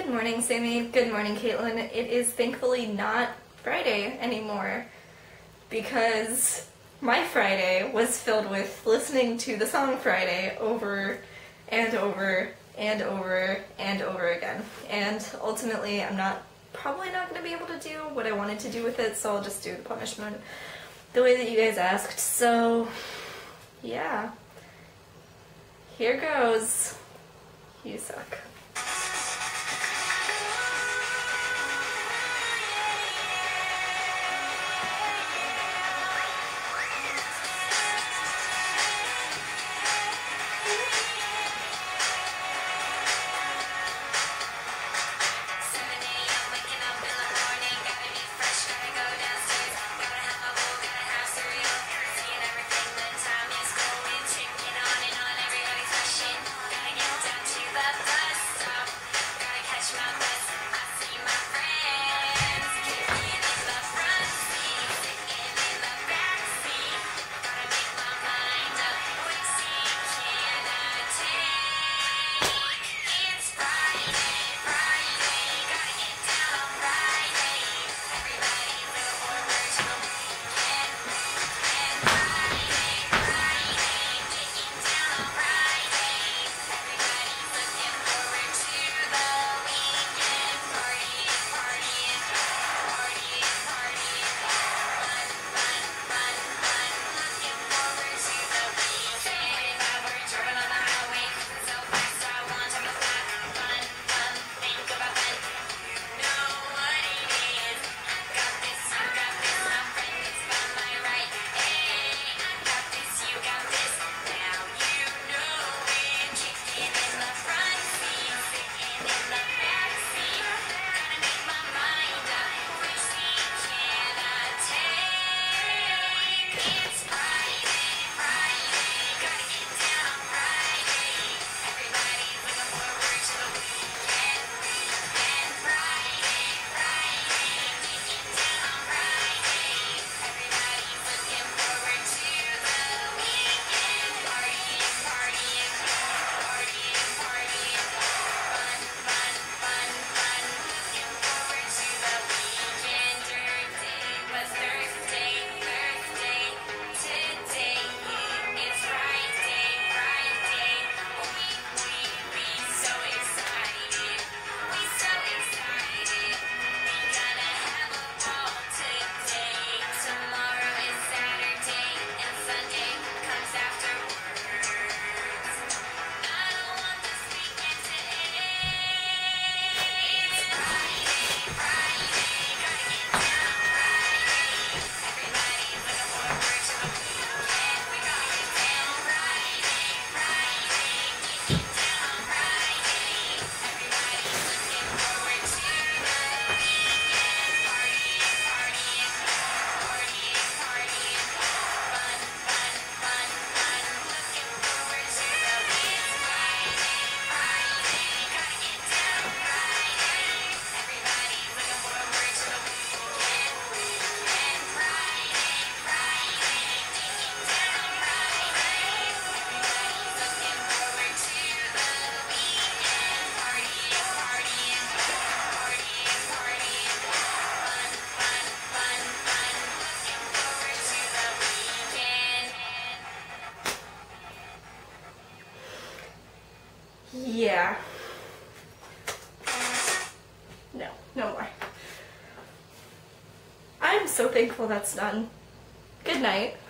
Good morning, Sammy. Good morning, Caitlin. It is thankfully not Friday anymore because my Friday was filled with listening to the song Friday over and over and over and over again. And ultimately, I'm probably not going to be able to do what I wanted to do with it, so I'll just do the punishment the way that you guys asked. So, yeah. Here goes. You suck. Yeah. No more. I'm so thankful that's done. Good night.